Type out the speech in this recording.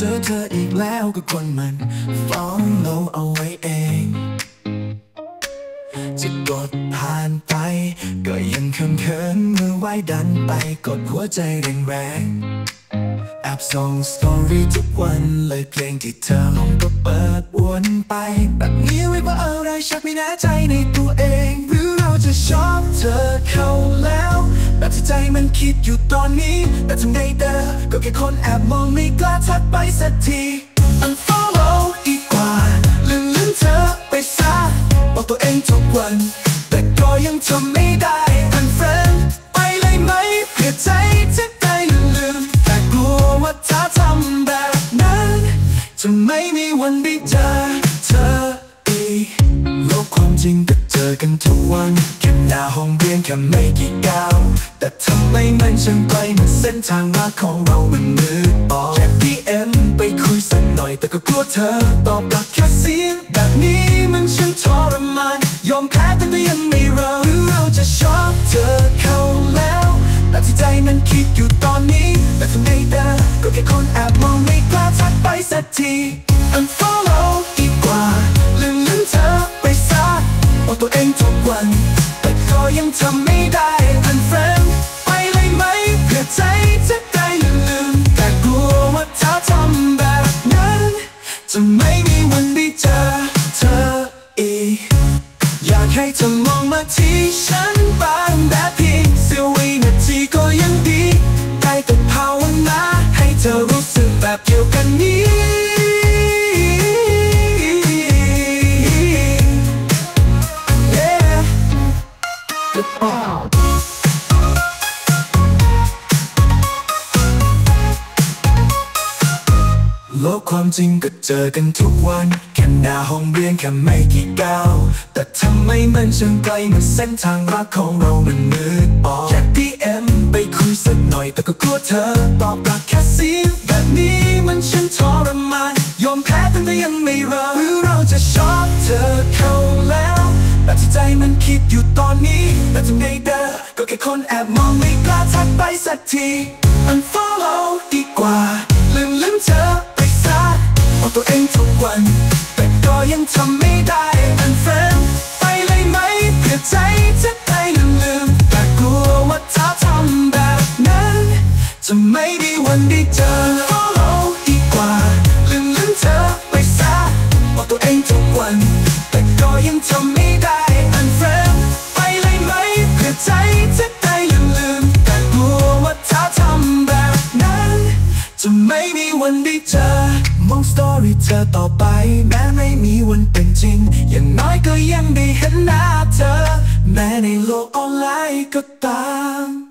เธออีกแล้วก็คนมันฟ้องเราเอาไว้เองจะกดผ่านไปก็ยังเขินมือไหวดันไปกดหัวใจแรงแอบส่งสตอรี่ทุกวันเลยเพลงที่เธอลงก็เปิดวนไปแบบนี้ไว้ว่าอะไรชักไม่แน่ใจในตัวเองหรือเราจะชอบเธอเข้าแล้วแบบที่ใจมันคิดอยู่ตอนนี้แต่ทำไงเด้อก็แค่คนแอบมองไม่กล้าทักไปสักที Unfollow ดีกว่าลืมเธอไปซะบอกตัวเองทุกวันแต่ก็ยังทำไม่ได้ Unfriend ไปเลยไหมเพื่อใจจะได้ลืมแต่กลัวว่าถ้าทำแบบนั้นจะไม่มีวันได้เจอเธออีกโลกความจริงก็เจอกันทุกวันแค่หน้าห้องเรียนแค่ไม่กี่ก้าวแต่ทำไมมันช่างไกลเหมือนเส้นทางรักของเรามันมืดออกแค่ DM ไปคุยสักหน่อยแต่ก็กลัวเธอตอบกลับแค่เสียงแบบนี้มันช่างทรมานยอมแพ้แต่ก็ยังไม่เริ่มหรือเราจะชอบเธอเข้าแล้วแต่ที่ใจมันคิดอยู่ตอนนี้แต่ทำไงเด้อก็แค่คนแอบมองไม่กล้าทักไปสักที Unfollow ดีกว่าลืมเธอไปซะบอกตัวเองทุกวันแต่ก็ยังทำไม่ได้ Unfriend ไปเลยไหมเพื่อใจจะได้ลืมแต่กลัวว่าถ้าทำแบบนั้นจะไม่มีวันได้เจอเธออีกอยากให้เธอมองมาที่ฉันบ้างแบบเพียงเสี้ยววินาทีก็ยังดีได้แต่ภาวนาให้เธอรู้สึกแบบเดียวกันนี้โลกความจริงก็เจอกันทุกวันแค่หน้าห้องเรียนแค่ไม่กี่ก้าวแต่ทำไมมันช่างไกลเหมือนเส้นทางรักของเรามันมืดบอดแค่ DM ไปคุยสักหน่อยแต่ก็กลัวเธอตอบกลับแค่เสียงแบบนี้มันช่างทรมานยอมแพ้แต่ก็ยังไม่เริ่มหรือเราจะชอบเธอเข้าแล้วแบบที่ใจมันคิดอยู่ตอนนี้แต่ทำไงเด้อก็แค่คนแอบมองไม่กล้าทักไปสักที Unfollow ดีกว่าลืมเธอไปซะบอกตัวเองทุกวันแต่ก็ยังทำไม่ได้ Unfriend ไปเลยไหมเพื่อใจจะได้ลืมแต่กลัวว่าถ้าทำแบบนั้นจะไม่มีวันได้เจอ Follow ดีกว่าลืมเธอไปซะบอกตัวเองทุกวันแต่ก็ยังทำไม่ได้ Unfriend ไปเลยไหมเพื่อใจจะได้ลืมแต่กลัวว่าถ้าทำแบบนั้นจะไม่มีวันได้เจอมองสตอรี่เธอต่อไปแม้ไม่มีวันเป็นจริงอย่างน้อยก็ยังได้เห็นหน้าเธอแม้ในโลกออนไลน์ก็ตาม